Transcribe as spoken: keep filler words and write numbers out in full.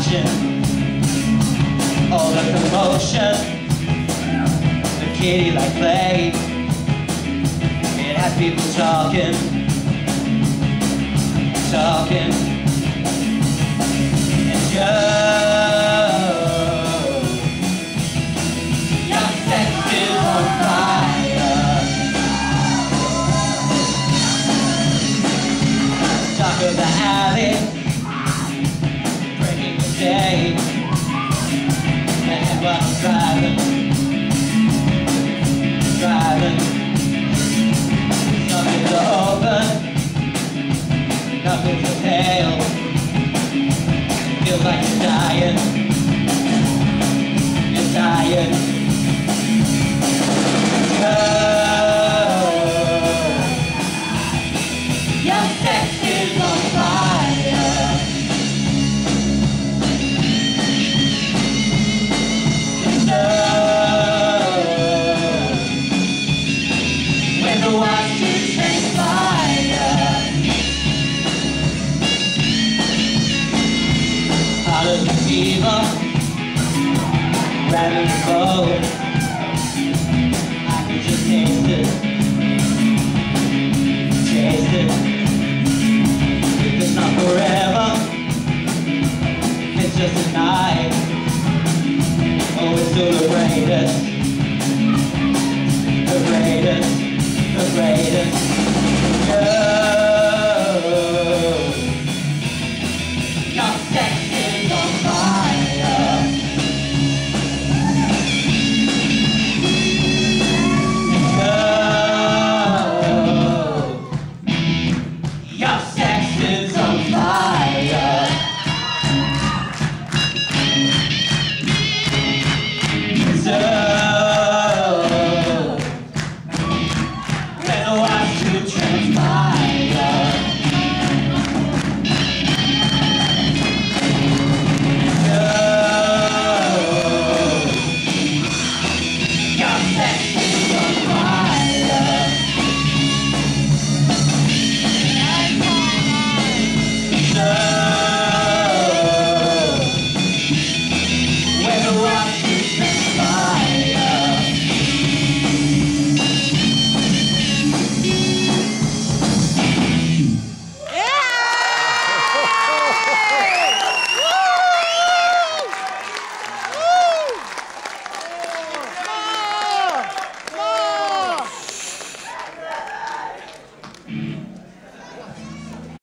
watching all the commotion. The kitty like play, it has people talking, talking. And Joe, your sex is on fire. Talk of the alley, breaking the day. And while I'm driving, driving, nothing's open, nothing's pale. Feels like you're dying, you're dying. Oh, your sex is on fire. No, when the watches transpire, out of the fever, rather than bow.